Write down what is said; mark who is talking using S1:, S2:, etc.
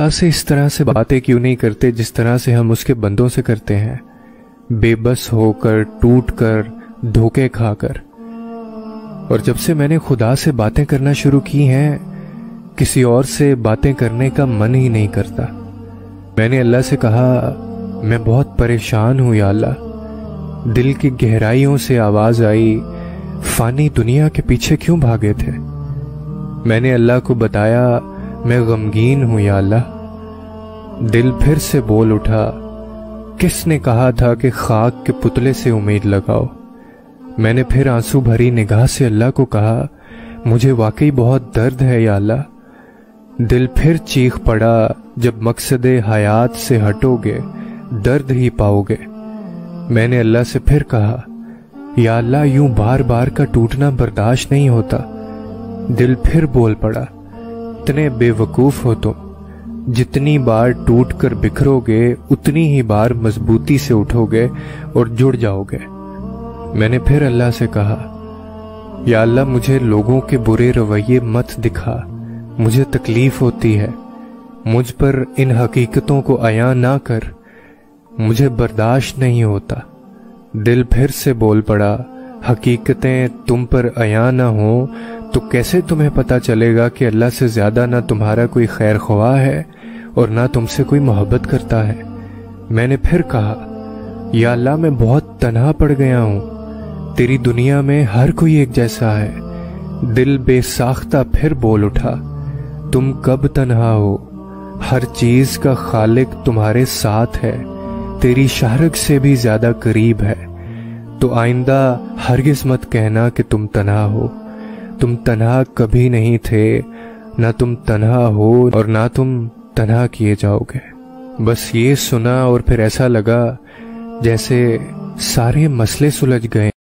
S1: खुदा से इस तरह से बातें क्यों नहीं करते जिस तरह से हम उसके बंदों से करते हैं, बेबस होकर, टूट कर, धोखे खाकर। और जब से मैंने खुदा से बातें करना शुरू की हैं, किसी और से बातें करने का मन ही नहीं करता। मैंने अल्लाह से कहा, मैं बहुत परेशान हूँ या अल्लाह। दिल की गहराइयों से आवाज आई, फानी दुनिया के पीछे क्यों भागे थे। मैंने अल्लाह को बताया, मैं गमगीन हूँ या अल्लाह। दिल फिर से बोल उठा, किसने कहा था कि खाक के पुतले से उम्मीद लगाओ। मैंने फिर आंसू भरी निगाह से अल्लाह को कहा, मुझे वाकई बहुत दर्द है या अल्लाह। दिल फिर चीख पड़ा, जब मकसदे हयात से हटोगे दर्द ही पाओगे। मैंने अल्लाह से फिर कहा, या अल्लाह, यूं बार बार का टूटना बर्दाश्त नहीं होता। दिल फिर बोल पड़ा, इतने बेवकूफ हो तुम, जितनी बार टूट कर बिखरोगे उतनी ही बार मजबूती से उठोगे और जुड़ जाओगे। मैंने फिर अल्लाह से कहा, या अल्लाह, मुझे लोगों के बुरे रवैये मत दिखा, मुझे तकलीफ होती है। मुझ पर इन हकीकतों को अया ना कर, मुझे बर्दाश्त नहीं होता। दिल फिर से बोल पड़ा, हकीकतें तुम पर अया ना हो तो कैसे तुम्हें पता चलेगा कि अल्लाह से ज्यादा ना तुम्हारा कोई खैर ख्वाह है और ना तुमसे कोई मोहब्बत करता है। मैंने फिर कहा, या अल्लाह, मैं बहुत तन्हा पड़ गया हूँ, तेरी दुनिया में हर कोई एक जैसा है। दिल बेसाख्ता फिर बोल उठा, तुम कब तन्हा हो, हर चीज का खालिक तुम्हारे साथ है, तेरी शाहरग से भी ज्यादा करीब है। तो आइंदा हरगिज मत कहना कि तुम तन्हा हो। तुम तन्हा कभी नहीं थे, ना तुम तन्हा हो और ना तुम तन्हा किए जाओगे। बस ये सुना और फिर ऐसा लगा जैसे सारे मसले सुलझ गए।